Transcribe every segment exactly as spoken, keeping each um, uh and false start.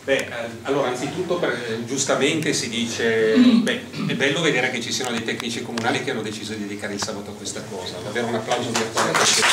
Beh, allora anzitutto per, giustamente si dice, beh, è bello vedere che ci siano dei tecnici comunali che hanno deciso di dedicare il sabato a questa cosa, davvero un applauso virtuale per questo.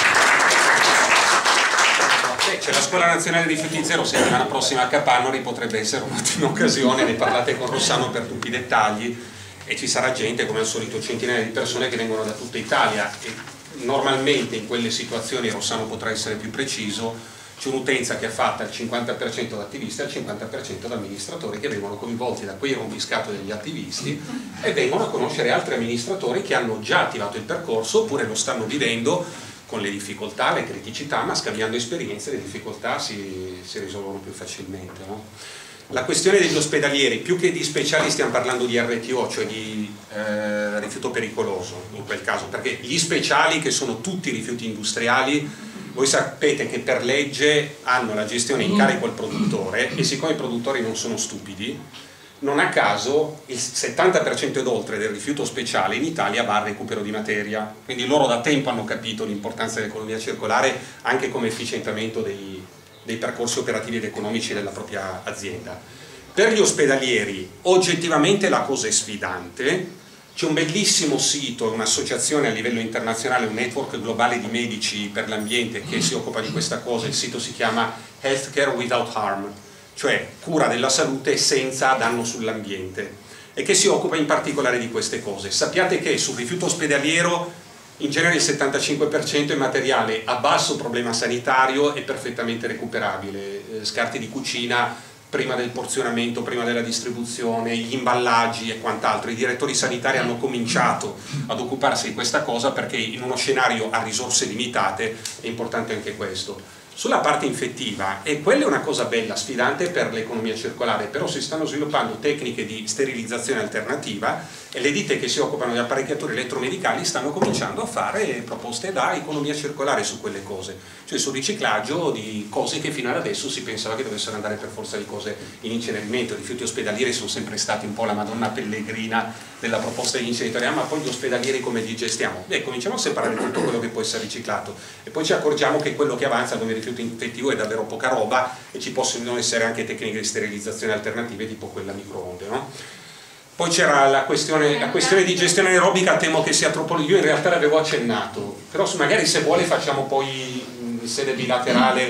C'è la Scuola Nazionale dei Rifiuti Zero settimana prossima a Capannori, potrebbe essere un'ottima occasione, ne parlate con Rossano per tutti i dettagli e ci sarà gente come al solito, centinaia di persone che vengono da tutta Italia e normalmente in quelle situazioni, Rossano potrà essere più preciso, c'è un'utenza che è fatta al cinquanta per cento da attivisti e al cinquanta per cento da amministratori che vengono coinvolti da quei rompiscato degli attivisti e vengono a conoscere altri amministratori che hanno già attivato il percorso oppure lo stanno vivendo con le difficoltà, le criticità, ma scambiando esperienze le difficoltà si, si risolvono più facilmente, no? La questione degli ospedalieri, più che di speciali stiamo parlando di R T O, cioè di eh, rifiuto pericoloso in quel caso, perché gli speciali, che sono tutti rifiuti industriali, voi sapete che per legge hanno la gestione in carico al produttore e siccome i produttori non sono stupidi, non a caso il settanta per cento ed oltre del rifiuto speciale in Italia va al recupero di materia, quindi loro da tempo hanno capito l'importanza dell'economia circolare anche come efficientamento dei, dei percorsi operativi ed economici della propria azienda. Per gli ospedalieri oggettivamente la cosa è sfidante. C'è un bellissimo sito, un'associazione a livello internazionale, un network globale di medici per l'ambiente che si occupa di questa cosa, il sito si chiama Healthcare Without Harm, cioè cura della salute senza danno sull'ambiente, e che si occupa in particolare di queste cose. Sappiate che sul rifiuto ospedaliero in genere il settantacinque per cento è materiale a basso problema sanitario e perfettamente recuperabile, eh, scarti di cucina, prima del porzionamento, prima della distribuzione, gli imballaggi e quant'altro. I direttori sanitari hanno cominciato ad occuparsi di questa cosa perché in uno scenario a risorse limitate è importante anche questo. Sulla parte infettiva, e quella è una cosa bella, sfidante per l'economia circolare, però si stanno sviluppando tecniche di sterilizzazione alternativa e le ditte che si occupano di apparecchiature elettromedicali stanno cominciando a fare proposte da economia circolare su quelle cose, cioè sul riciclaggio di cose che fino ad adesso si pensava che dovessero andare per forza di cose in incenerimento. I rifiuti ospedalieri sono sempre stati un po' la Madonna pellegrina della proposta di inceneritori, ma poi gli ospedalieri come li gestiamo? Beh, cominciamo a separare tutto quello che può essere riciclato e poi ci accorgiamo che quello che avanza come rifiuto infettivo è davvero poca roba e ci possono essere anche tecniche di sterilizzazione alternative tipo quella a microonde, no? Poi c'era la questione, la questione di gestione aerobica, temo che sia troppo, io in realtà l'avevo accennato, però magari se vuole facciamo poi in sede bilaterale,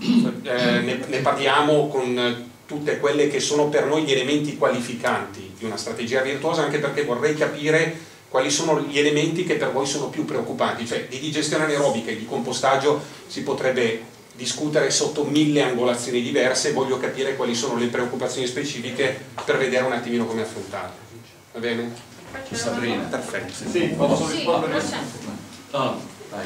eh, ne, ne parliamo con tutte quelle che sono per noi gli elementi qualificanti di una strategia virtuosa, anche perché vorrei capire quali sono gli elementi che per voi sono più preoccupanti, cioè di digestione anaerobica e di compostaggio si potrebbe discutere sotto mille angolazioni diverse, voglio capire quali sono le preoccupazioni specifiche per vedere un attimino come affrontarle. Va bene? Sabrina. Perfetto. Sì, posso rispondere? No, dai.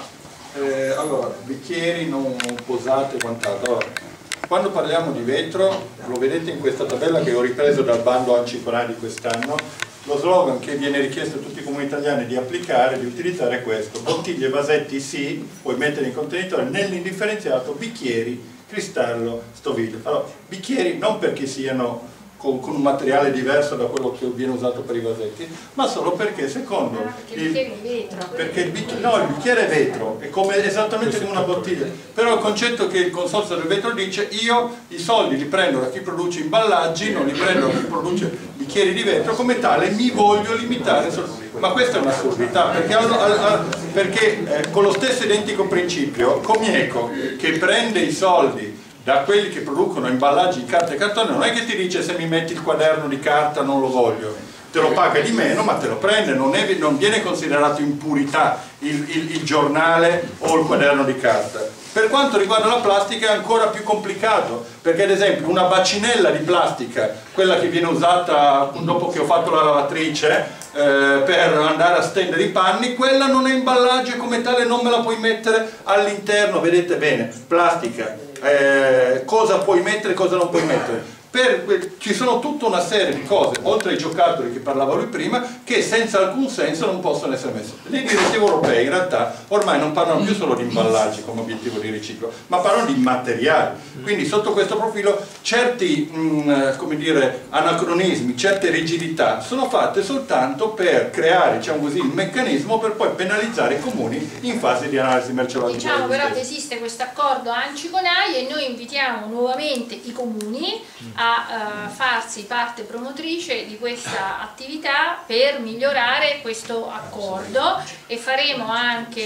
Eh, allora, bicchieri non posate e quant'altro. Allora, quando parliamo di vetro, lo vedete in questa tabella che ho ripreso dal bando Anciforani di quest'anno. Lo slogan che viene richiesto a tutti i comuni italiani di applicare, di utilizzare è questo: bottiglie, vasetti sì, puoi mettere in contenitore, nell'indifferenziato bicchieri, cristallo, stoviglie. Allora, bicchieri non perché siano con, con un materiale diverso da quello che viene usato per i vasetti, ma solo perché secondo ah, perché il bicchiere è vetro. Perché il bicchiere, no, il bicchiere è vetro, è come, esattamente come una bottiglia, però il concetto che il consorzio del vetro dice: io i soldi li prendo da chi produce imballaggi, non li prendo da chi produce bicchieri di vetro, come tale mi voglio limitare. Ma questa è un'assurdità, perché, al, al, perché eh, con lo stesso identico principio Comieco, che prende i soldi da quelli che producono imballaggi di carta e cartone, non è che ti dice: se mi metti il quaderno di carta non lo voglio, te lo paga di meno ma te lo prende, non, è, non viene considerato impurità il, il, il giornale o il quaderno di carta. Per quanto riguarda la plastica è ancora più complicato, perché ad esempio una bacinella di plastica, quella che viene usata dopo che ho fatto la lavatrice eh, per andare a stendere i panni, quella non è imballaggio e come tale non me la puoi mettere all'interno. Vedete bene, plastica, eh, cosa puoi mettere e cosa non puoi mettere. Per, ci sono tutta una serie di cose, oltre ai giocattoli che parlava lui prima, che senza alcun senso non possono essere messe. Le direttive europee in realtà ormai non parlano più solo di imballaggi come obiettivo di riciclo, ma parlano di materiali. Quindi sotto questo profilo certi mh, come dire, anacronismi, certe rigidità sono fatte soltanto per creare, diciamo così, il meccanismo per poi penalizzare i comuni in fase di analisi merceologica. Diciamo però che esiste questo accordo A N C I con A I e noi invitiamo nuovamente i comuni a uh, farsi parte promotrice di questa attività per migliorare questo accordo, e faremo anche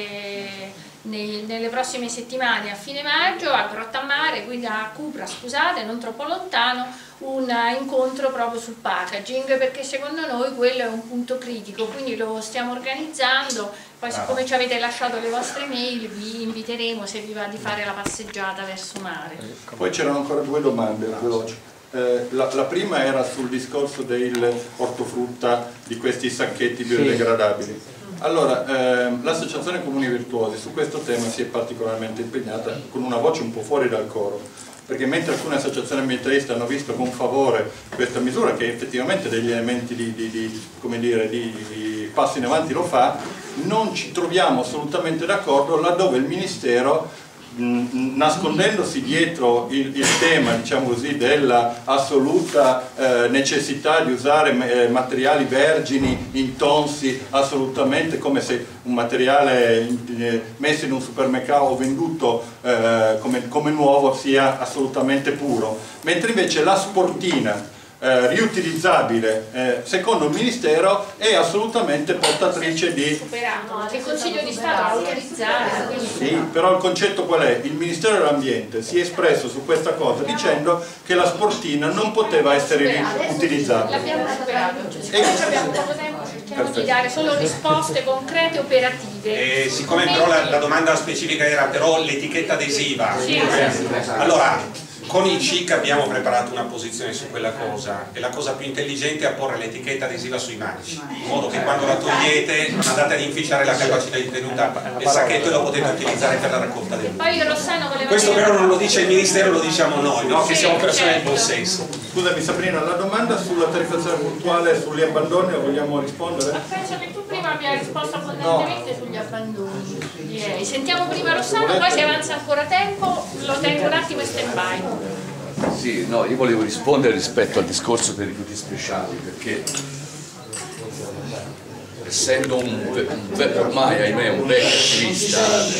eh, nei, nelle prossime settimane, a fine maggio, a Grottammare, quindi a Cupra, scusate, non troppo lontano, un incontro proprio sul packaging, perché secondo noi quello è un punto critico, quindi lo stiamo organizzando. Poi siccome ci avete lasciato le vostre mail vi inviteremo, se vi va, di fare la passeggiata verso mare. Poi c'erano ancora due domande veloci. Eh, la, la prima era sul discorso dell'ortofrutta, di questi sacchetti biodegradabili. Allora, ehm, l'associazione Comuni Virtuosi su questo tema si è particolarmente impegnata con una voce un po' fuori dal coro, perché mentre alcune associazioni ambientaliste hanno visto con favore questa misura, che effettivamente degli elementi di, di, di, come dire, di, di passo in avanti lo fa, non ci troviamo assolutamente d'accordo laddove il Ministero, mh, nascondendosi dietro il, il tema, diciamo così, della assoluta eh, necessità di usare eh, materiali vergini, intonsi, assolutamente come se un materiale eh, messo in un supermercato o venduto eh, come, come nuovo sia assolutamente puro, mentre invece la sportina Eh, riutilizzabile, eh, secondo il Ministero è assolutamente portatrice di... Superato, che il Consiglio di Stato ha autorizzato. Sì, però il concetto qual è? Il Ministero dell'Ambiente si è espresso su questa cosa dicendo che la sportina non poteva essere utilizzata. L'abbiamo superato, siccome abbiamo poco tempo cerchiamo Perfetto. di dare solo risposte concrete e operative. E siccome però la, la domanda specifica era però l'etichetta adesiva, sì. allora con il C I C abbiamo preparato una posizione su quella cosa, e la cosa più intelligente è apporre l'etichetta adesiva sui manici, in modo che quando la togliete non andate ad inficiare la capacità di tenuta del sacchetto e lo potete utilizzare per la raccolta del lume. Questo però non lo dice il Ministero, lo diciamo noi, no? Che siamo persone del buon senso. Scusami Sabrina, la domanda sulla tariffazione puntuale sugli abbandoni la vogliamo rispondere? Ma penso che tu prima abbia risposto abbondantemente no. sugli abbandoni, direi. Sentiamo prima Rossano, poi se avanza ancora tempo lo tengo un attimo in stand by. Sì, no, io volevo rispondere rispetto al discorso dei rifiuti speciali, perché essendo un, un ormai ahimè un vecchio attivista,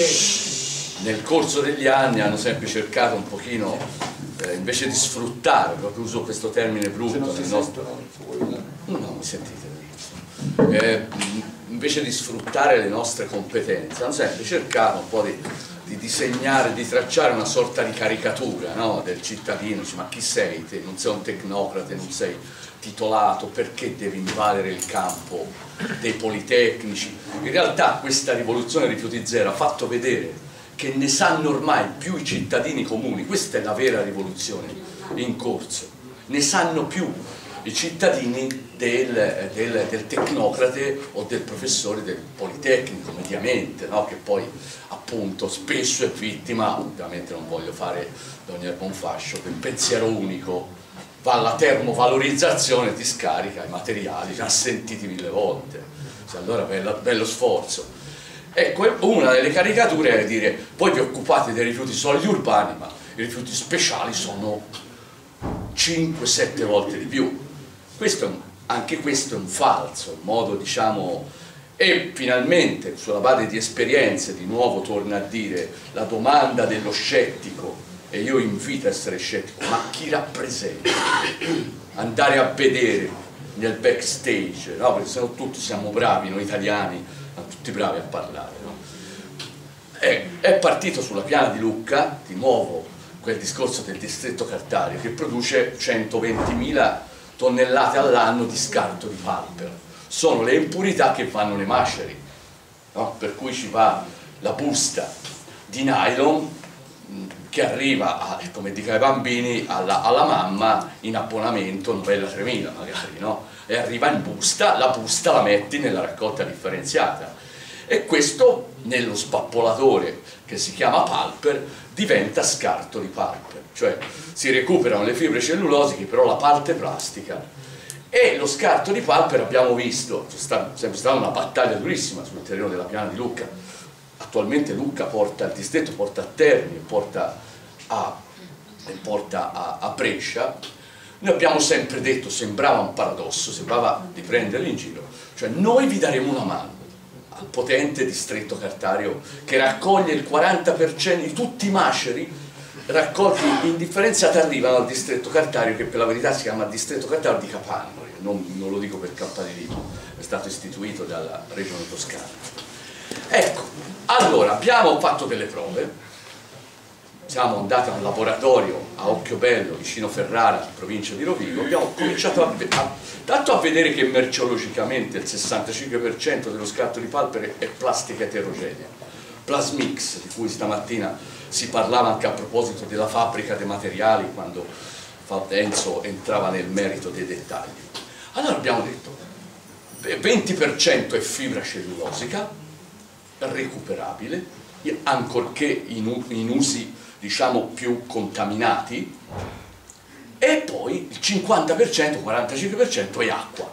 nel corso degli anni hanno sempre cercato un pochino, eh, invece di sfruttare, proprio uso questo termine brutto nel nostro... No, no, mi sentite? Eh, invece di sfruttare le nostre competenze, hanno sempre cercato un po' di... di disegnare, di tracciare una sorta di caricatura, no? Del cittadino, dice, ma chi sei te? Non sei un tecnocrate, non sei titolato, perché devi invadere il campo dei politecnici? In realtà questa rivoluzione rifiuti zero ha fatto vedere che ne sanno ormai più i cittadini comuni, questa è la vera rivoluzione in corso, ne sanno più i cittadini del, del, del tecnocrate o del professore del politecnico mediamente, no? Che poi appunto spesso è vittima, ovviamente non voglio fare Donier Bonfascio, del pensiero unico, va alla termovalorizzazione, ti scarica i materiali già sentiti mille volte, cioè, allora bello, bello sforzo. Ecco, una delle caricature è dire voi vi occupate dei rifiuti solidi urbani, ma i rifiuti speciali sono cinque sette volte di più. Questo è un, anche questo è un falso, un modo, diciamo, e finalmente sulla base di esperienze di nuovo torna a dire la domanda dello scettico, e io invito a essere scettico, ma chi rappresenta? Andare a vedere nel backstage, no? Perché sennò tutti siamo bravi, noi italiani siamo tutti bravi a parlare, no? È, è partito sulla piana di Lucca, di nuovo quel discorso del distretto cartario che produce centoventimila tonnellate all'anno di scarto di palpero, sono le impurità che vanno nei maceri, no? Per cui ci va la busta di nylon che arriva, a, come dico ai bambini, alla, alla mamma in abbonamento novella tremila magari, no? E arriva in busta, la busta la metti nella raccolta differenziata e questo nello spappolatore che si chiama pulper diventa scarto di pulper, cioè si recuperano le fibre cellulosiche però la parte plastica, e lo scarto di pulper abbiamo visto, c'è sempre stata una battaglia durissima sul terreno della piana di Lucca. Attualmente Lucca porta, il distretto porta a Terni, porta a, porta a, a Brescia. Noi abbiamo sempre detto, sembrava un paradosso, sembrava di prenderli in giro, cioè noi vi daremo una mano al potente distretto cartario che raccoglie il quaranta per cento di tutti i maceri raccolti indifferenziati, arrivano al distretto cartario, che per la verità si chiama distretto cartario di Capannori, non, non lo dico per campanilino, è stato istituito dalla regione toscana. Ecco, allora abbiamo fatto delle prove, siamo andati a un laboratorio a Occhiobello, vicino Ferrara, provincia di Rovigo, abbiamo cominciato a, a, tanto a vedere che merceologicamente il sessantacinque per cento dello scarto di pulper è plastica eterogenea, Plasmix, di cui stamattina si parlava anche a proposito della fabbrica dei materiali, quando Enzo entrava nel merito dei dettagli. Allora abbiamo detto, venti per cento è fibra cellulosica, recuperabile, ancorché in, in usi diciamo più contaminati, e poi il cinquanta per cento, quarantacinque per cento è acqua.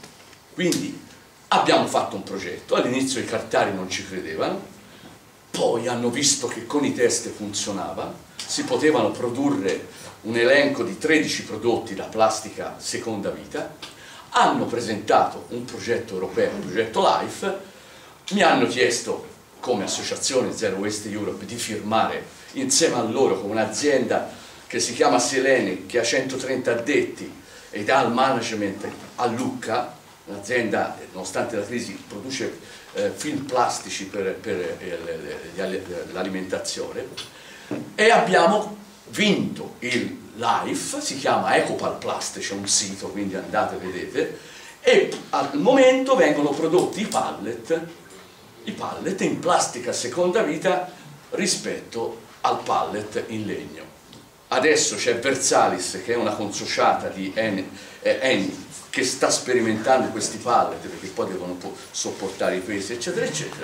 Quindi abbiamo fatto un progetto, all'inizio i cartari non ci credevano, poi hanno visto che con i test funzionava, si potevano produrre un elenco di tredici prodotti da plastica seconda vita, hanno presentato un progetto europeo, un progetto LIFE, mi hanno chiesto come associazione Zero Waste Europe di firmare insieme a loro con un'azienda che si chiama Selene, che ha centotrenta addetti ed ha il management a Lucca, un'azienda nonostante la crisi produce eh, film plastici per, per eh, l'alimentazione, e abbiamo vinto il LIFE, si chiama Ecopal Plast, c'è un sito, quindi andate e vedete, e al momento vengono prodotti i pallet, i pallet in plastica seconda vita rispetto al pallet in legno. Adesso c'è Versalis, che è una consociata di Eni, eh, Eni, che sta sperimentando questi pallet perché poi devono sopportare i pesi eccetera eccetera,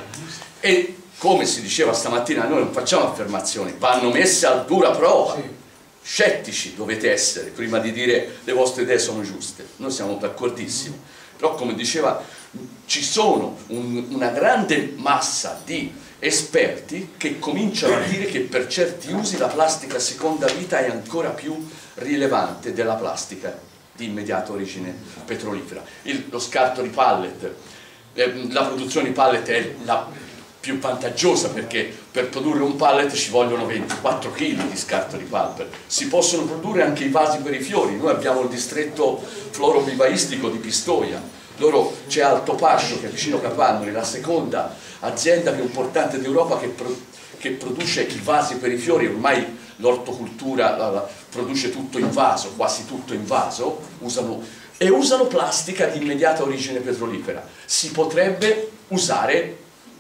e come si diceva stamattina noi non facciamo affermazioni, vanno messe a dura prova. Sì. Scettici dovete essere prima di dire le vostre idee sono giuste, noi siamo d'accordissimo, però come diceva ci sono un, una grande massa di esperti che cominciano a dire che per certi usi la plastica seconda vita è ancora più rilevante della plastica di immediata origine petrolifera. Il, lo scarto di pallet, eh, la produzione di pallet è la più vantaggiosa perché per produrre un pallet ci vogliono ventiquattro chili di scarto di pulper. Si possono produrre anche i vasi per i fiori, noi abbiamo il distretto florovivaistico di Pistoia, loro c'è Alto Pascio che è vicino Capannori, la seconda azienda più importante d'Europa che, pro, che produce i vasi per i fiori, ormai l'ortocultura la, la, produce tutto in vaso, quasi tutto in vaso, usano, e usano plastica di immediata origine petrolifera. Si potrebbe usare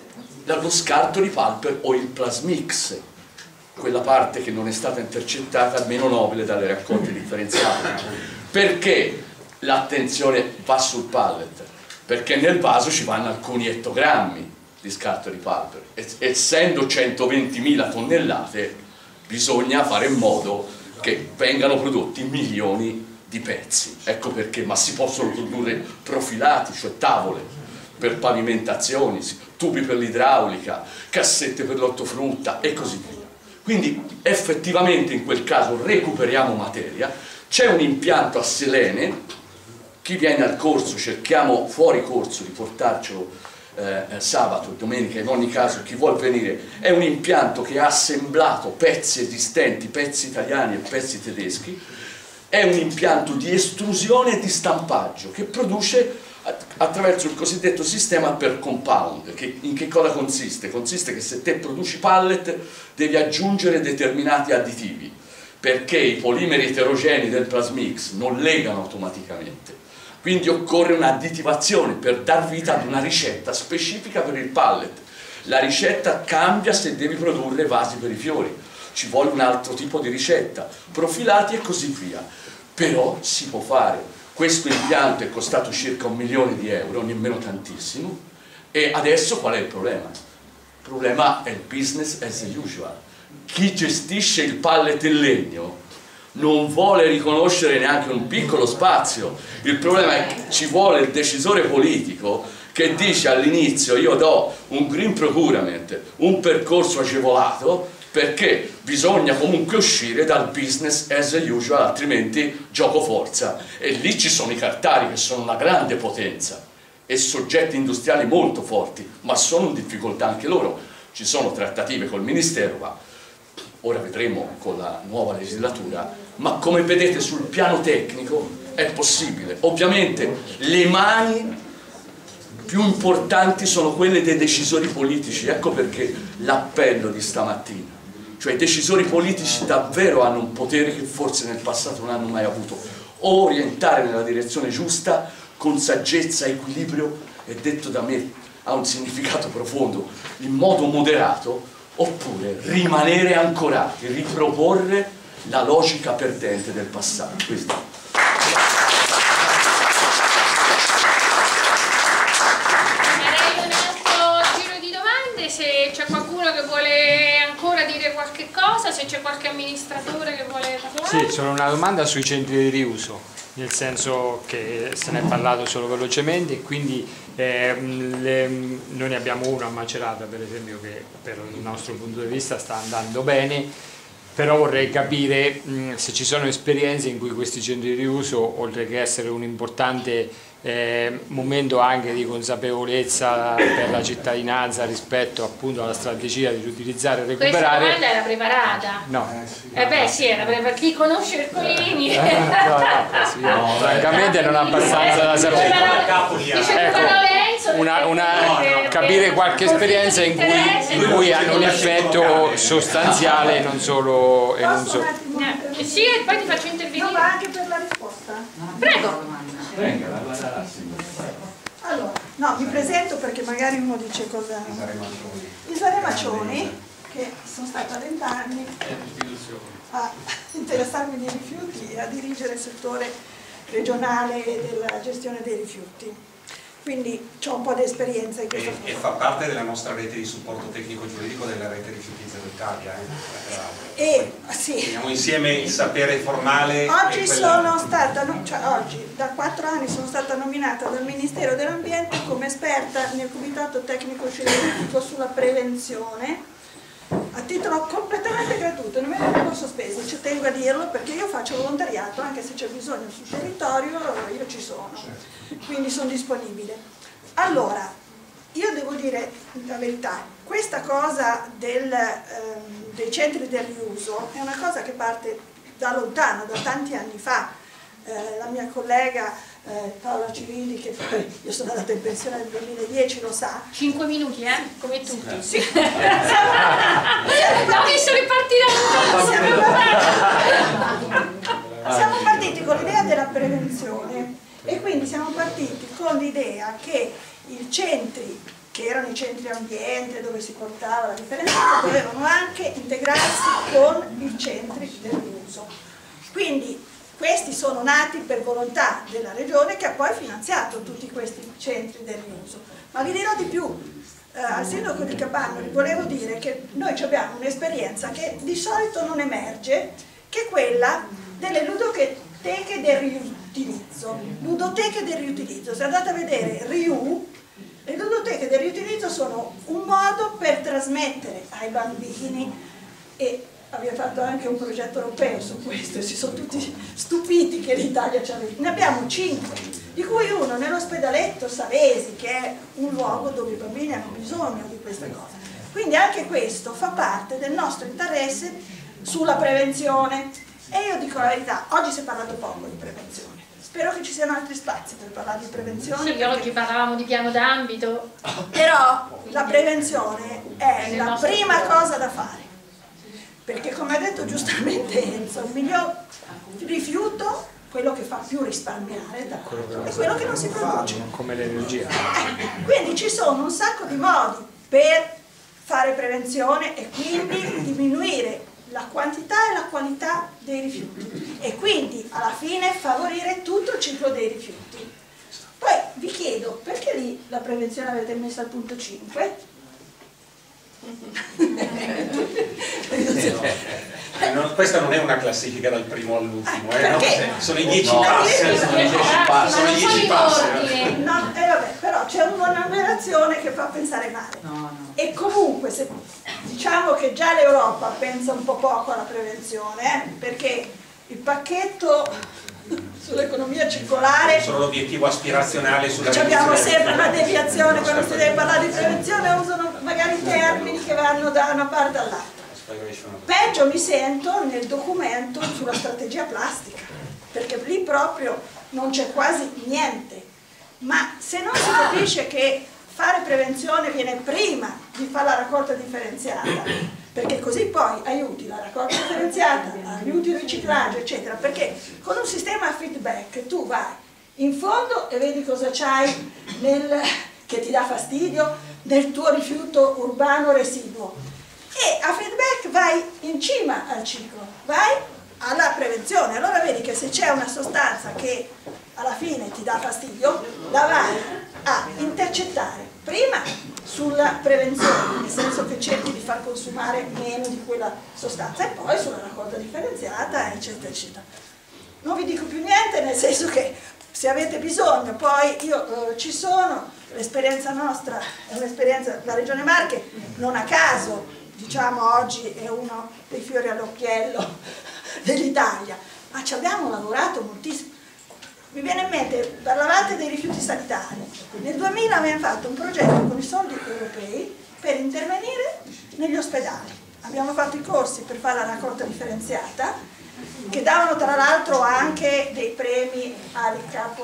lo scarto di pulper o il Plasmix, quella parte che non è stata intercettata meno nobile dalle raccolte differenziate. Perché l'attenzione va sul pallet? Perché nel vaso ci vanno alcuni ettogrammi di scarto di pulper, essendo centoventimila tonnellate bisogna fare in modo che vengano prodotti milioni di pezzi, ecco perché, ma si possono produrre profilati, cioè tavole per pavimentazioni, tubi per l'idraulica, cassette per l'ortofrutta e così via. Quindi effettivamente in quel caso recuperiamo materia, c'è un impianto a Selene, chi viene al corso cerchiamo fuori corso di portarcelo Eh, sabato, domenica, in ogni caso chi vuol venire, è un impianto che ha assemblato pezzi esistenti, pezzi italiani e pezzi tedeschi, è un impianto di estrusione e di stampaggio che produce attraverso il cosiddetto sistema per compound. Che, in che cosa consiste? Consiste che se te produci pallet devi aggiungere determinati additivi perché i polimeri eterogenei del Plasmix non legano automaticamente. Quindi occorre un'additivazione per dar vita ad una ricetta specifica per il pallet. La ricetta cambia se devi produrre vasi per i fiori, ci vuole un altro tipo di ricetta, profilati e così via. Però si può fare. Questo impianto è costato circa un milione di euro, nemmeno tantissimo, E adesso qual è il problema? Il problema è il business as usual. Chi gestisce il pallet in legno non vuole riconoscere neanche un piccolo spazio. Il problema è che ci vuole il decisore politico che dice all'inizio: io do un green procurement, un percorso agevolato, perché bisogna comunque uscire dal business as usual, altrimenti gioco forza. E lì ci sono i cartari, che sono una grande potenza e soggetti industriali molto forti, ma sono in difficoltà anche loro. Ci sono trattative col Ministero, ma ora vedremo con la nuova legislatura. Ma come vedete, sul piano tecnico è possibile. Ovviamente le mani più importanti sono quelle dei decisori politici. Ecco perché l'appello di stamattina. Cioè i decisori politici davvero hanno un potere che forse nel passato non hanno mai avuto. O orientare nella direzione giusta, con saggezza, equilibrio, e detto da me ha un significato profondo, in modo moderato, oppure rimanere ancorati, riproporre la logica perdente del passato. Questo. Farei un altro giro di domande, se c'è qualcuno che vuole ancora dire qualche cosa, se c'è qualche amministratore che vuole parlare. Sì, solo una domanda sui centri di riuso, nel senso che se ne è parlato solo velocemente, e quindi eh, le, noi ne abbiamo uno a Macerata per esempio che per il nostro punto di vista sta andando bene, però vorrei capire mh, se ci sono esperienze in cui questi centri di riuso, oltre che essere un importante eh, momento anche di consapevolezza per la cittadinanza rispetto appunto alla strategia di riutilizzare e recuperare. Questa domanda era preparata? No. Eh beh sì, era per chi conosce Ercolini. no, no, sì, no, francamente non abbastanza da sapere. Ecco, una, una, capire qualche esperienza in cui, in cui hanno un effetto sostanziale, non solo e non solo. Eh, sì, e poi ti faccio intervenire. No, ma anche per la risposta. Prego. Allora, no, mi presento perché magari uno dice cosa. Isole Macioni, che sono stata vent'anni a interessarmi dei rifiuti e a dirigere il settore regionale della gestione dei rifiuti. Quindi ho un po' di esperienza in questo. E, e fa parte della nostra rete di supporto tecnico giuridico della rete Rifiuti Zero Italia. Eh. E, sì. Teniamo insieme il sapere formale. Oggi e quella... sono stata, cioè oggi, da quattro anni sono stata nominata dal Ministero dell'Ambiente come esperta nel Comitato Tecnico Scientifico sulla prevenzione, a titolo completamente gratuito, non me ne vengono sospesi, ci tengo a dirlo perché io faccio volontariato, anche se c'è bisogno sul territorio, io ci sono, quindi sono disponibile. Allora, io devo dire la verità, questa cosa del, ehm, dei centri del riuso è una cosa che parte da lontano, da tanti anni fa. Eh, la mia collega eh, Paola Cirilli, che io sono andata in pensione nel duemiladieci, lo sa. Cinque minuti, eh? Come tutti. Sì. No, che sono ripartita. Siamo partiti, siamo partiti con l'idea della prevenzione e quindi siamo partiti con l'idea che i centri, che erano i centri ambiente dove si portava la differenza, dovevano anche integrarsi con i centri del riuso. Quindi questi sono nati per volontà della Regione, che ha poi finanziato tutti questi centri del riuso. Ma vi dirò di più, eh, al sindaco di Capannori volevo dire che noi abbiamo un'esperienza che di solito non emerge, che è quella delle ludoteche del riutilizzo. Ludoteche del riutilizzo, se andate a vedere Riu, le ludoteche del riutilizzo sono un modo per trasmettere ai bambini, e abbiamo fatto anche un progetto europeo su questo e si sono tutti stupiti che l'Italia ci aveva. Ne abbiamo cinque, di cui uno nell'ospedaletto Savesi, che è un luogo dove i bambini hanno bisogno di queste cose. Quindi anche questo fa parte del nostro interesse sulla prevenzione. E io dico la verità, oggi si è parlato poco di prevenzione. Spero che ci siano altri spazi per parlare di prevenzione. Sì, perché... oggi parlavamo di piano d'ambito. Però la prevenzione è la prima cosa da fare. Perché come ha detto giustamente Enzo, il miglior rifiuto, quello che fa più risparmiare, è quello che non si produce. Come l'energia. Quindi ci sono un sacco di modi per fare prevenzione e quindi diminuire la quantità e la qualità dei rifiuti e quindi alla fine favorire tutto il ciclo dei rifiuti. Poi vi chiedo, perché lì la prevenzione avete messo al punto cinque? Eh, non, questa non è una classifica dal primo all'ultimo, eh, no? Sono i dieci No, passi. sono i dieci passi. Sono i dieci passi. No, eh, vabbè, però c'è una numerazione che fa pensare male. No, no. E comunque, se, diciamo che già l'Europa pensa un po' poco alla prevenzione, eh, perché il pacchetto sull'economia circolare, Solo l'obiettivo aspirazionale sulla ci abbiamo riduzione sempre una del- deviazione quando si deve parlare di prevenzione, usano magari termini che vanno da una parte all'altra. Peggio mi sento nel documento sulla strategia plastica, perché lì proprio non c'è quasi niente. Ma se non si capisce che fare prevenzione viene prima di fare la raccolta differenziata, perché così poi aiuti la raccolta differenziata, aiuti il riciclaggio, eccetera, perché con un sistema a feedback tu vai in fondo e vedi cosa c'hai nel, che ti dà fastidio nel tuo rifiuto urbano residuo, e a feedback vai in cima al ciclo, vai alla prevenzione. Allora vedi che se c'è una sostanza che alla fine ti dà fastidio, la vai a intercettare prima sulla prevenzione, nel senso che cerchi di far consumare meno di quella sostanza, e poi sulla raccolta differenziata, eccetera eccetera. Non vi dico più niente, nel senso che se avete bisogno, poi io eh, ci sono, l'esperienza nostra è un'esperienza, la Regione Marche non a caso diciamo oggi è uno dei fiori all'occhiello dell'Italia, ma ci abbiamo lavorato moltissimo. Mi viene in mente, parlavate dei rifiuti sanitari, nel duemila abbiamo fatto un progetto con i soldi europei per intervenire negli ospedali, abbiamo fatto i corsi per fare la raccolta differenziata, che davano tra l'altro anche dei premi ai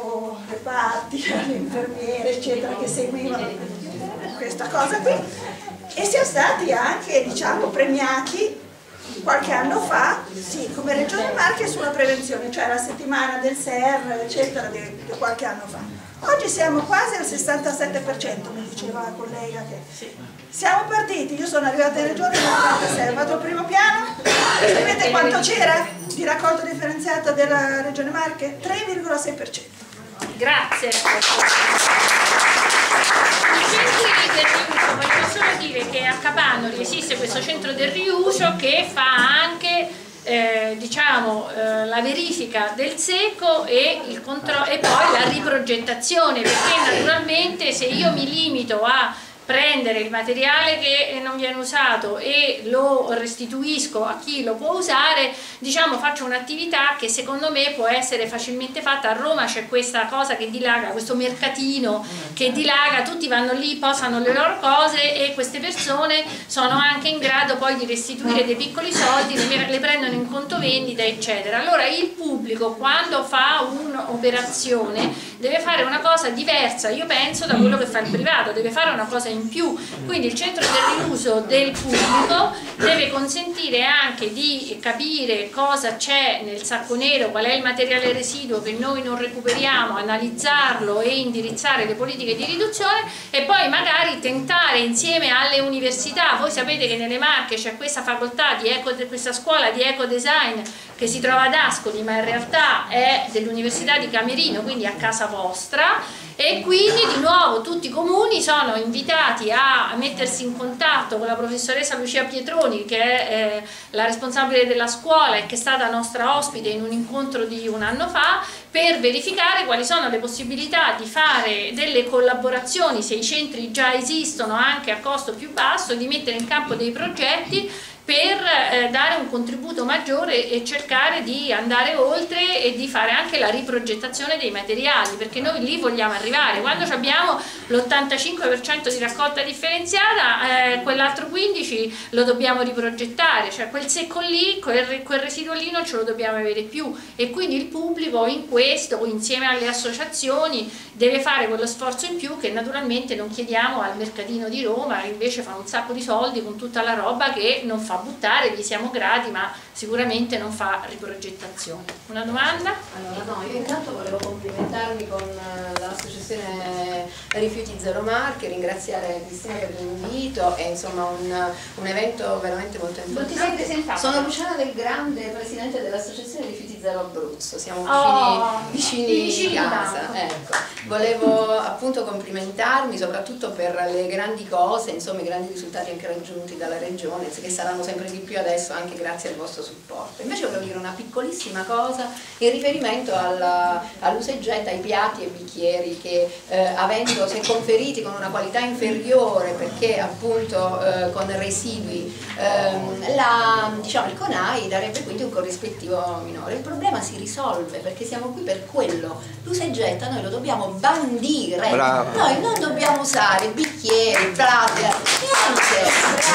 caporeparti, alle infermiere eccetera, che seguivano questa cosa qui, e siamo stati anche, diciamo, premiati qualche anno fa, sì, come Regione Marche sulla prevenzione, cioè la settimana del S E R, eccetera, di, di qualche anno fa. Oggi siamo quasi al sessantasette per cento, mi diceva la collega che sì. Siamo partiti, io sono arrivata in Regione nel novantasei, ho fatto il primo piano, sapete quanto c'era di raccolta differenziata della Regione Marche? tre virgola sei per cento. Grazie. I centri del riuso, voglio solo dire che a Capannori esiste questo centro del riuso che fa anche eh, diciamo, eh, la verifica del secco e, il contro- e poi la riprogettazione, perché naturalmente se io mi limito a prendere il materiale che non viene usato e lo restituisco a chi lo può usare, diciamo faccio un'attività che secondo me può essere facilmente fatta. A Roma c'è questa cosa che dilaga, questo mercatino che dilaga, tutti vanno lì, posano le loro cose e queste persone sono anche in grado poi di restituire dei piccoli soldi, le, le prendono in conto vendita eccetera. Allora il pubblico quando fa un'operazione deve fare una cosa diversa, io penso, da quello che fa il privato, deve fare una cosa in più, quindi il centro del riuso del pubblico deve consentire anche di capire cosa c'è nel sacco nero, qual è il materiale residuo che noi non recuperiamo, analizzarlo e indirizzare le politiche di riduzione, e poi magari tentare insieme alle università. Voi sapete che nelle Marche c'è questa facoltà di eco, questa scuola di eco design che si trova ad Ascoli, ma in realtà è dell'Università di Camerino, quindi a casa vostra, e quindi di nuovo tutti i comuni sono invitati a mettersi in contatto con la professoressa Lucia Pietroni, che è eh, la responsabile della scuola e che è stata nostra ospite in un incontro di un anno fa, per verificare quali sono le possibilità di fare delle collaborazioni, se i centri già esistono, anche a costo più basso, di mettere in campo dei progetti per eh, dare un contributo maggiore e cercare di andare oltre e di fare anche la riprogettazione dei materiali, perché noi lì vogliamo arrivare. Quando abbiamo l'ottantacinque per cento di raccolta differenziata, eh, quell'altro quindici per cento lo dobbiamo riprogettare, cioè quel secco lì, quel, quel residuo lì non ce lo dobbiamo avere più, e quindi il pubblico in questo, insieme alle associazioni, deve fare quello sforzo in più che naturalmente non chiediamo al mercatino di Roma, che invece fa un sacco di soldi con tutta la roba che non fa buttare, gli siamo grati, ma sicuramente non fa riprogettazione. Una domanda? Allora no, io intanto volevo complimentarmi con l'associazione Rifiuti Zero Marche, ringraziare Cristina per l'invito, è insomma un, un evento veramente molto importante. Non ti sei presentata? Sono Luciana Del Grande, presidente dell'associazione Rifiuti Zero Abruzzo, siamo Oh, vicini, vicini di casa. tanto. Ecco. Volevo appunto complimentarmi soprattutto per le grandi cose, insomma i grandi risultati anche raggiunti dalla Regione, che saranno sempre di più adesso anche grazie al vostro supporto. Invece volevo dire una piccolissima cosa in riferimento all'usa e getta, ai piatti e bicchieri che eh, avendo se conferiti con una qualità inferiore perché appunto eh, con residui ehm, la, diciamo, il CONAI darebbe quindi un corrispettivo minore. Il problema si risolve perché siamo qui per quello. L'usa e getta noi lo dobbiamo bandire. Bravo. Noi non dobbiamo usare bicchieri, plati, niente.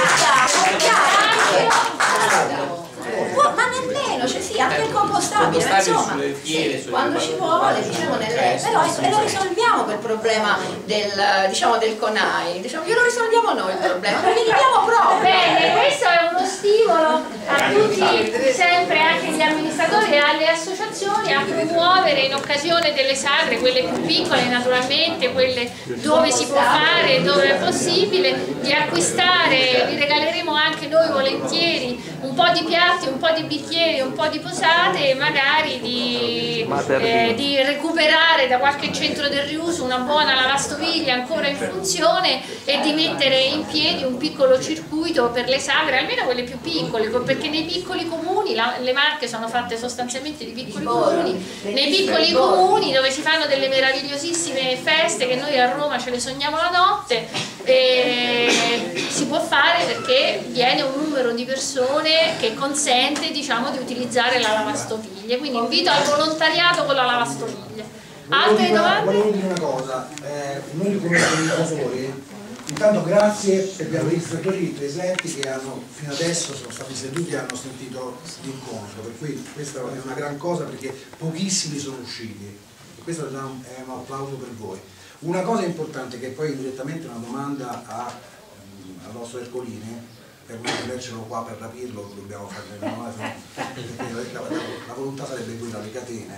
Ma nemmeno, cioè sì, anche il compostabile, ma insomma, sì, quando ci vuole, diciamo, nelle, però e lo risolviamo quel problema del, diciamo, del CONAI, diciamo, glielo risolviamo noi il problema, perché gli diamo proprio. Bene, questo è uno stimolo a tutti, sempre anche gli amministratori e alle associazioni, a promuovere in occasione delle sagre, quelle più piccole naturalmente, quelle dove si può fare, dove è possibile, di acquistare, vi regaleremo anche noi volentieri un po' di piatti, un po' di bicchieri, un po' di posate e magari di, eh, di recuperare da qualche centro del riuso una buona lavastoviglie ancora in funzione e di mettere in piedi un piccolo circuito per le sagre, almeno quelle più piccole, perché nei piccoli comuni, la, le Marche sono fatte sostanzialmente di piccoli comuni, nei piccoli comuni dove si fanno delle meravigliosissime feste che noi a Roma ce le sogniamo la notte, e si può fare perché viene un numero di persone che consente, diciamo, di utilizzare la lavastoviglie, quindi invito al volontariato con la lavastoviglie. Altre domande? Volevo dire una cosa, eh, noi come organizzatori, intanto grazie per gli amministratori presenti che hanno fino adesso sono stati seduti e hanno sentito l'incontro, per cui questa è una gran cosa perché pochissimi sono usciti e questo è un, è un applauso per voi. Una cosa importante che poi indirettamente una domanda a, al nostro Ercolini, per non tenercelo qua per capirlo dobbiamo fare una domanda, perché la, la, la volontà sarebbe quella le catene.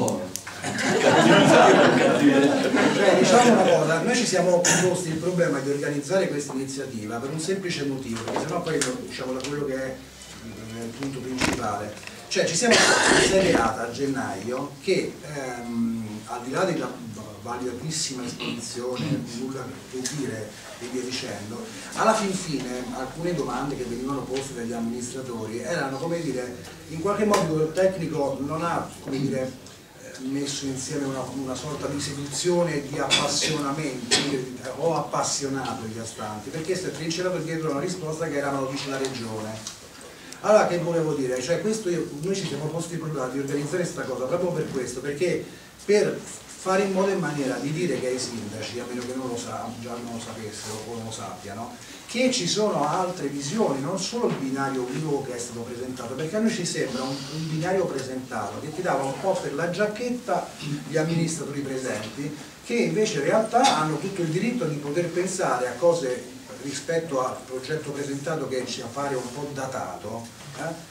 Cioè, diciamo una cosa, noi ci siamo posti il problema di organizzare questa iniziativa per un semplice motivo, perché sennò poi diciamo da quello che è il punto principale, cioè ci siamo seriata a gennaio che ehm, al di là della validatissima esposizione, nulla che dire e via dicendo, alla fin fine alcune domande che venivano poste dagli amministratori erano, come dire, in qualche modo il tecnico non ha, come dire, messo insieme una, una sorta di seduzione di appassionamento, ho appassionato gli astanti, perché si è trincerato dietro una risposta che era, dice la regione. Allora che volevo dire? Cioè questo io, noi ci siamo posti il problema di organizzare questa cosa proprio per questo, perché per fare in modo e maniera di dire che ai sindaci, a meno che non lo sa, già non lo sapessero o non lo sappiano, che ci sono altre visioni, non solo il binario unico che è stato presentato, perché a noi ci sembra un, un binario presentato che ti dava un po' per la giacchetta gli amministratori presenti, che invece in realtà hanno tutto il diritto di poter pensare a cose rispetto al progetto presentato che ci appare un po' datato, eh?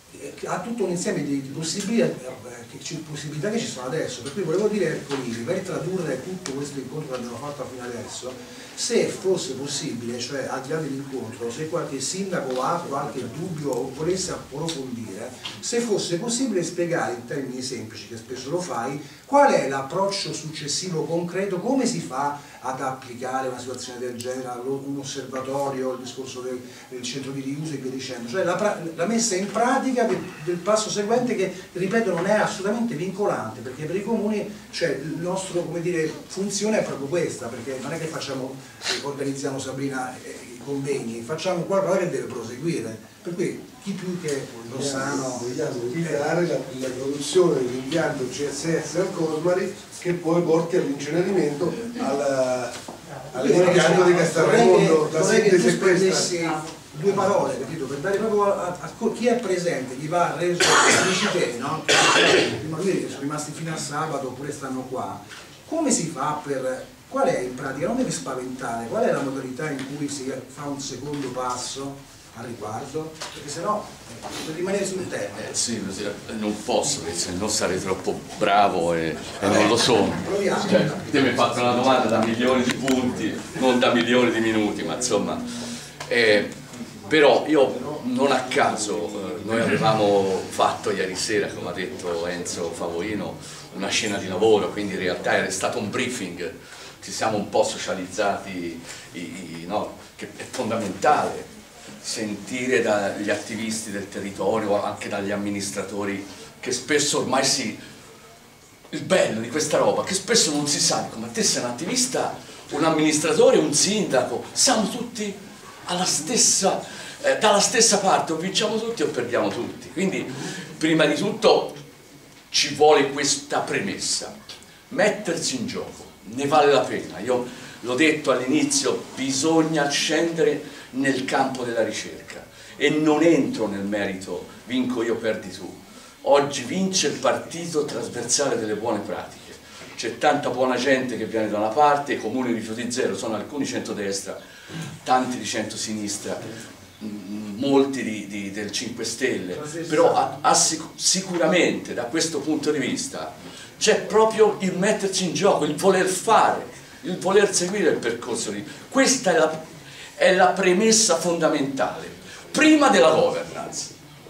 Ha tutto un insieme di, di possibilità, eh, possibilità che ci sono adesso, per cui volevo dire Ercolini, per tradurre tutto questo incontro che abbiamo fatto fino adesso, se fosse possibile, cioè al di là dell'incontro, se qualche sindaco ha qualche dubbio o volesse approfondire, se fosse possibile spiegare in termini semplici, che spesso lo fai, qual è l'approccio successivo concreto, come si fa ad applicare una situazione del genere, un osservatorio, il discorso del, del centro di riuso e via dicendo, cioè la, la messa in pratica del, del passo seguente che, ripeto, non è assolutamente vincolante, perché per i comuni, cioè il nostro, come dire, funzione è proprio questa, perché non è che facciamo, organizziamo, Sabrina, i convegni, facciamo qualcosa che deve proseguire, per cui chi più che lo sanno. Vogliamo guidare la, la produzione dell'impianto C S S al Cosmari che poi porti all'incenerimento all'impianto di Castelraimondo. La sintesi è questa. Due parole, capito? Per dare proprio a, a, a chi è presente, chi va reso amici te, no? Prima lui sono rimasti fino a sabato oppure stanno qua. Come si fa per, qual è in pratica, non devi spaventare, qual è la modalità in cui si fa un secondo passo? al riguardo? Perché sennò per rimanere sul tema. Eh, sì, non posso, perché se no sarei troppo bravo e, e non lo sono. Proviamo. Cioè, te mi hai fatto una domanda da milioni di punti, non da milioni di minuti, ma insomma. Eh, però io non a caso, eh, noi avevamo fatto ieri sera, come ha detto Enzo Favorino, una scena di lavoro, quindi in realtà era stato un briefing, ci siamo un po' socializzati, i, i, no, che è fondamentale sentire dagli attivisti del territorio, anche dagli amministratori, che spesso ormai si... il bello di questa roba, che spesso non si sa, come te sei un attivista, un amministratore, un sindaco, siamo tutti alla stessa, eh, dalla stessa parte, o vinciamo tutti o perdiamo tutti. Quindi prima di tutto ci vuole questa premessa, mettersi in gioco, ne vale la pena. Io l'ho detto all'inizio, bisogna scendere nel campo della ricerca e non entro nel merito vinco io, perdi tu. Oggi vince il partito trasversale delle buone pratiche, c'è tanta buona gente che viene da una parte, i comuni rifiuti zero sono alcuni centrodestra, tanti di centrosinistra, molti di, di, del cinque Stelle, però a, a sic sicuramente da questo punto di vista c'è proprio il metterci in gioco, il voler fare, il voler seguire il percorso di... Questa è la, è la premessa fondamentale, prima della governance.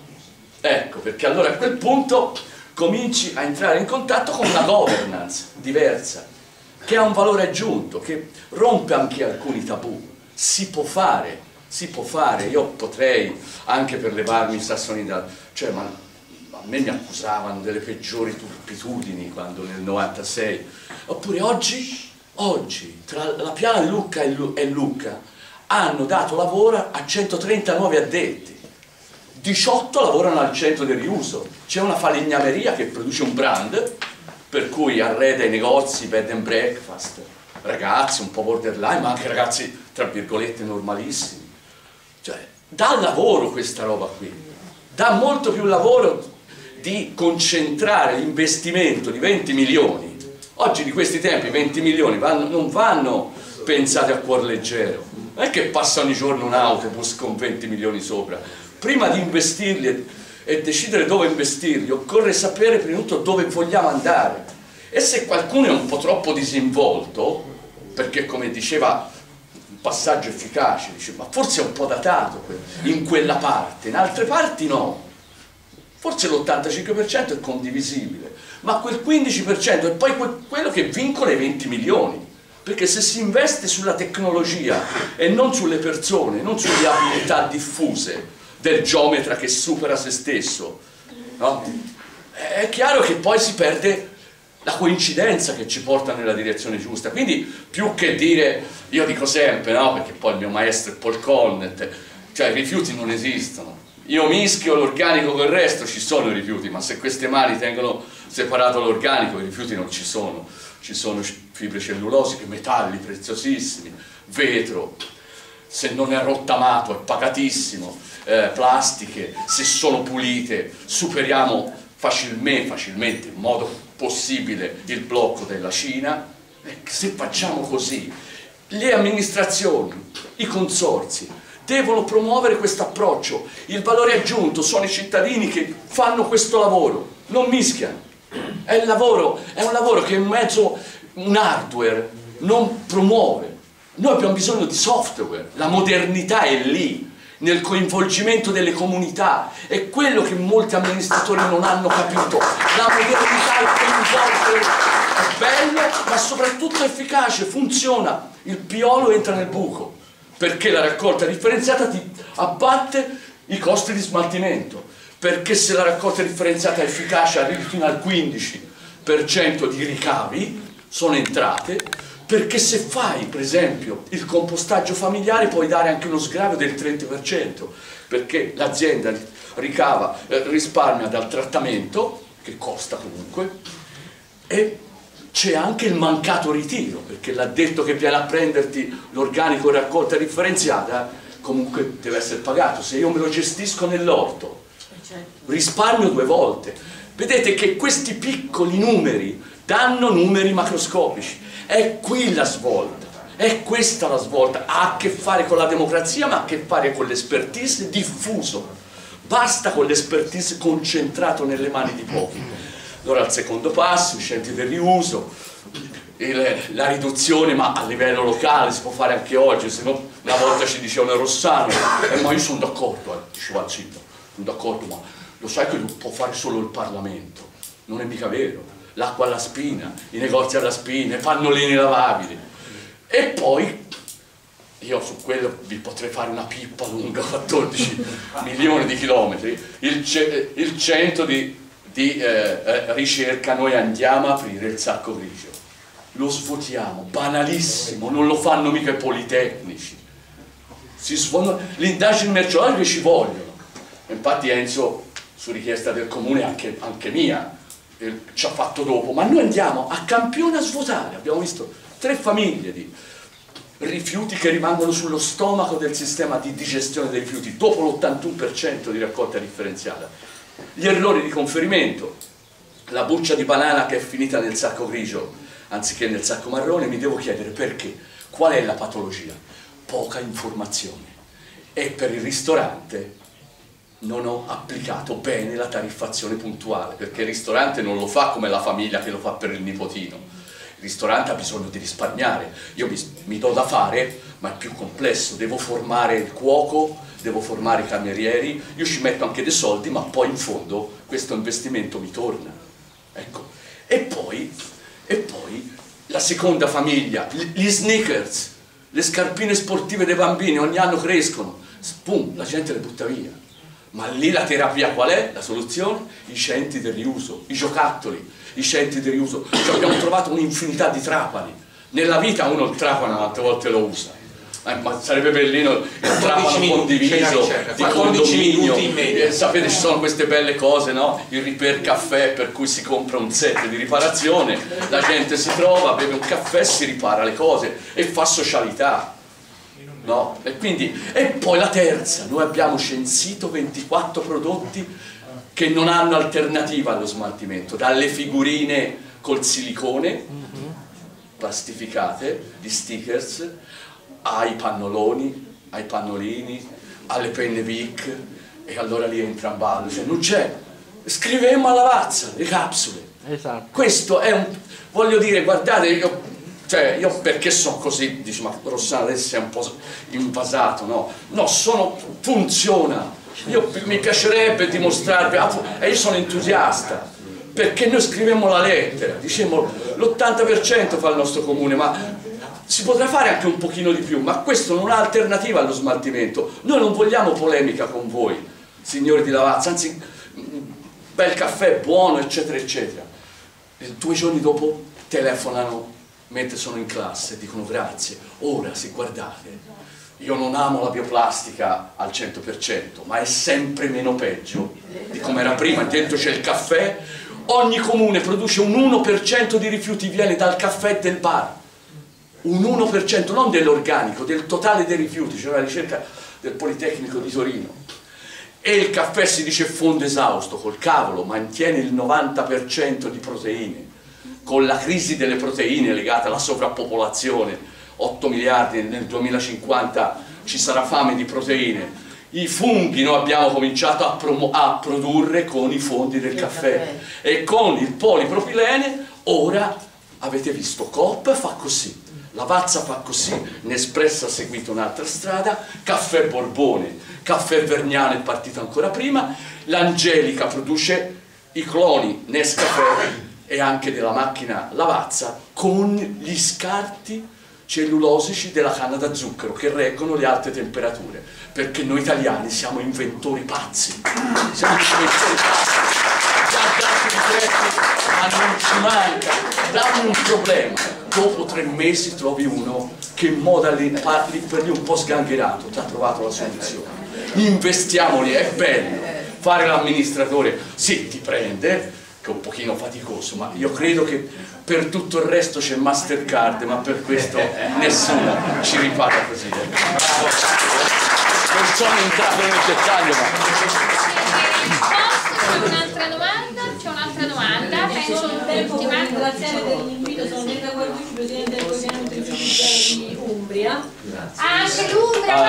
Ecco, perché allora a quel punto cominci a entrare in contatto con una governance diversa, che ha un valore aggiunto, che rompe anche alcuni tabù. Si può fare, si può fare, io potrei, anche per levarmi i sassoni da... cioè, ma a me mi accusavano delle peggiori turpitudini quando nel novantasei, oppure oggi, oggi, tra la Piana di Lucca e, Lu e Lucca, hanno dato lavoro a centotrenta nuovi addetti, diciotto lavorano al centro del riuso, c'è una falegnameria che produce un brand, per cui arreda i negozi, bed and breakfast, ragazzi un po' borderline, ma anche ragazzi tra virgolette normalissimi, cioè dà lavoro questa roba qui, dà molto più lavoro di concentrare l'investimento di venti milioni, oggi di questi tempi venti milioni vanno, non vanno pensati a cuor leggero, non è che passa ogni giorno un autobus con venti milioni sopra, prima di investirli e, e decidere dove investirli occorre sapere prima di tutto dove vogliamo andare, e se qualcuno è un po' troppo disinvolto, perché come diceva un passaggio efficace, dice, ma forse è un po' datato in quella parte, in altre parti no, forse l'ottantacinque per cento è condivisibile, ma quel quindici per cento è poi que quello che vincola i venti milioni, perché se si investe sulla tecnologia e non sulle persone, non sulle abilità diffuse del geometra che supera se stesso, no? È chiaro che poi si perde la coincidenza che ci porta nella direzione giusta. Quindi più che dire, io dico sempre, no? Perché poi il mio maestro è Paul Colnett, cioè i rifiuti non esistono, io mischio l'organico con il resto, ci sono i rifiuti, ma se queste mani tengono separato l'organico i rifiuti non ci sono, ci sono fibre cellulosiche, metalli preziosissimi, vetro, se non è rottamato è pacatissimo, eh, plastiche, se sono pulite superiamo facilmente, facilmente, in modo possibile il blocco della Cina. E se facciamo così, le amministrazioni, i consorzi devono promuovere questo approccio, il valore aggiunto sono i cittadini che fanno questo lavoro, non mischiano, è, il lavoro, è un lavoro che in mezzo un hardware non promuove. Noi abbiamo bisogno di software, la modernità è lì, nel coinvolgimento delle comunità, è quello che molti amministratori non hanno capito. La modernità è coinvolgere, è bello, ma soprattutto efficace, funziona, il piolo entra nel buco, perché la raccolta differenziata ti abbatte i costi di smaltimento, perché se la raccolta differenziata è efficace arrivi fino al quindici per cento di ricavi, sono entrate, perché se fai per esempio il compostaggio familiare puoi dare anche uno sgravio del trenta per cento, perché l'azienda ricava, eh, risparmia dal trattamento, che costa comunque, e c'è anche il mancato ritiro, perché l'addetto che viene a prenderti l'organico raccolta differenziata comunque deve essere pagato. Se io me lo gestisco nell'orto risparmio due volte. Vedete che questi piccoli numeri danno numeri macroscopici. È qui la svolta, È questa la svolta, ha a che fare con la democrazia, ma ha a che fare con l'expertise diffuso. Basta con l'expertise concentrato nelle mani di pochi. Allora al secondo passo, i centri del riuso, il, la riduzione, ma a livello locale si può fare anche oggi, se no una volta ci dicevano Rossano, eh, ma io sono d'accordo, eh, diceva il sindaco, sono d'accordo, ma lo sai che lo può fare solo il Parlamento, non è mica vero, l'acqua alla spina, i negozi alla spina, i pannolini lavabili. E poi, io su quello vi potrei fare una pippa lunga, quattordici milioni di chilometri, il, ce il centro di, di eh, ricerca, noi andiamo a aprire il Sacco Grigio, lo svuotiamo, banalissimo, non lo fanno mica i politecnici, l'indagine merceologica ci vogliono, infatti Enzo, su richiesta del comune, anche, anche mia, eh, ci ha fatto dopo, ma noi andiamo a campione a svuotare, abbiamo visto tre famiglie di rifiuti che rimangono sullo stomaco del sistema di digestione dei rifiuti dopo l'ottantuno per cento di raccolta differenziata. Gli errori di conferimento, la buccia di banana che è finita nel sacco grigio anziché nel sacco marrone, mi devo chiedere perché, qual è la patologia? Poca informazione. E per il ristorante non ho applicato bene la tariffazione puntuale, perché il ristorante non lo fa come la famiglia che lo fa per il nipotino. Il ristorante ha bisogno di risparmiare, io mi, mi do da fare, ma è più complesso, devo formare il cuoco, devo formare i camerieri, io ci metto anche dei soldi, ma poi in fondo questo investimento mi torna. Ecco. E poi, e poi la seconda famiglia, gli sneakers, le scarpine sportive dei bambini ogni anno crescono, pum, la gente le butta via. Ma lì la terapia qual è? La soluzione? I centri del riuso, i giocattoli, i centri di riuso. Cioè abbiamo trovato un'infinità di trapani. Nella vita uno il trapano quante volte lo usa. Eh, ma sarebbe bellino il trapano condiviso di condominio. Eh, sapete, ci sono queste belle cose, no? Il Repair Caffè, per cui si compra un set di riparazione, la gente si trova, beve un caffè, si ripara le cose e fa socialità. No? E, quindi, e poi la terza, noi abbiamo censito ventiquattro prodotti che non hanno alternativa allo smaltimento, dalle figurine col silicone plastificate, gli stickers, ai pannoloni, ai pannolini, alle penne Bic, e allora lì entra in ballo, cioè non c'è, scrivemmo a Lavazza le capsule. Esatto. Questo è un, voglio dire, guardate, io, cioè, io perché sono così, dice, ma Rossano adesso sei un po' invasato, no? No, sono, funziona. Io mi piacerebbe dimostrarvi, e io sono entusiasta, perché noi scrivemmo la lettera, dicemmo l'ottanta per cento fa il nostro comune, ma si potrà fare anche un pochino di più, ma questo non ha alternativa allo smaltimento. Noi non vogliamo polemica con voi, signori di Lavazza, anzi, bel caffè, buono, eccetera, eccetera. E due giorni dopo telefonano mentre sono in classe, dicono grazie, ora se guardate, io non amo la bioplastica al cento per cento, ma è sempre meno peggio di come era prima, dentro c'è il caffè, ogni comune produce un uno per cento di rifiuti, viene dal caffè e del bar, un uno per cento, non dell'organico, del totale dei rifiuti, c'è una ricerca del Politecnico di Torino, e il caffè si dice fondo esausto, col cavolo, mantiene il novanta per cento di proteine, con la crisi delle proteine legata alla sovrappopolazione, otto miliardi nel duemilacinquanta ci sarà fame di proteine, i funghi noi abbiamo cominciato a, a produrre con i fondi del caffè e con il polipropilene. Ora avete visto, Coop fa così, Lavazza fa così, Nespresso ha seguito un'altra strada, Caffè Borbone, Caffè Vergnano è partito ancora prima, l'Angelica produce i cloni Nescafè e anche della macchina Lavazza con gli scarti cellulosici della canna da zucchero che reggono le alte temperature, perché noi italiani siamo inventori pazzi, siamo inventori pazzi, guardate i prezzi, ma non ci manca, dammi un problema, dopo tre mesi trovi uno che in modo lì per lì un po' sgangherato ti ha trovato la soluzione, investiamo lì, è bello, fare l'amministratore, sì ti prende, che è un pochino faticoso, ma io credo che per tutto il resto c'è Mastercard, ma per questo nessuno ci ripaga così. Non sono entrato nel dettaglio, ma... C'è un'altra domanda? C'è un'altra domanda? sono solo tempo per ultime. ringraziare dell'invito, sono Nella Guarducci, Presidente del Coordinamento di Umbria. Ah, anche l'Umbria!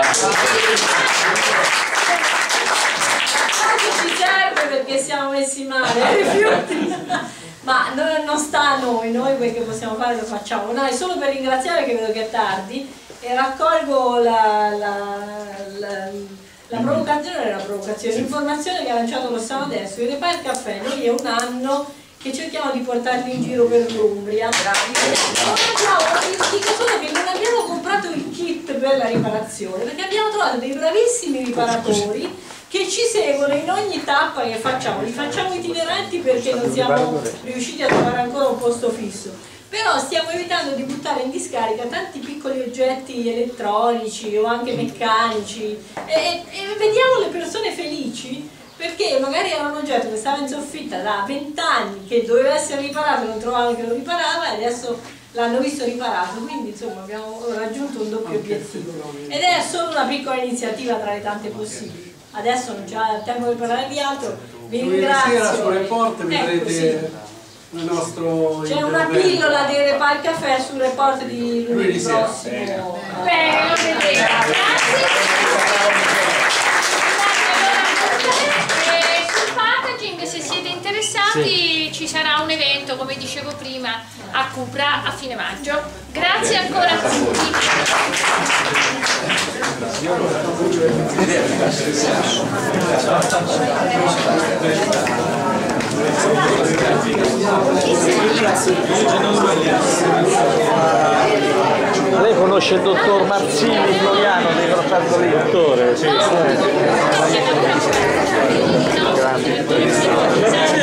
Ci serve perché siamo messi male ai rifiuti, ma non, non sta a noi, noi quel che possiamo fare lo facciamo. No, è solo per ringraziare, che vedo che è tardi, e raccolgo la, la, la, la provocazione, la provocazione, l'informazione che ha lanciato lo Stato adesso. Il Repar Caffè, noi è un anno che cerchiamo di portarli in giro per l'Umbria. Dico solo che non abbiamo comprato il kit per la riparazione, perché abbiamo trovato dei bravissimi riparatori che ci seguono in ogni tappa che facciamo. Li facciamo itineranti perché non siamo riusciti a trovare ancora un posto fisso, però stiamo evitando di buttare in discarica tanti piccoli oggetti elettronici o anche meccanici, e, e vediamo le persone felici perché magari era un oggetto che stava in soffitta da vent'anni, che doveva essere riparato, non trovavano che lo riparava, e adesso l'hanno visto riparato. Quindi insomma abbiamo raggiunto un doppio obiettivo, ed è solo una piccola iniziativa tra le tante possibili. Adesso non c'è tempo per parlare di altro, vi ringrazio. Sera sulle porte vedrete sì. il nostro C'è una pillola di Repar Caffè sul report di lunedì prossimo. Bene, lo vedrete. Grazie. Sul packaging, se siete interessati, sì, ci sarà un evento, come dicevo prima, a Cupra a fine maggio. Grazie ancora a tutti. Lei conosce il dottor Marzini Floriano dei Crociattoli? Dottore, sì. Grande.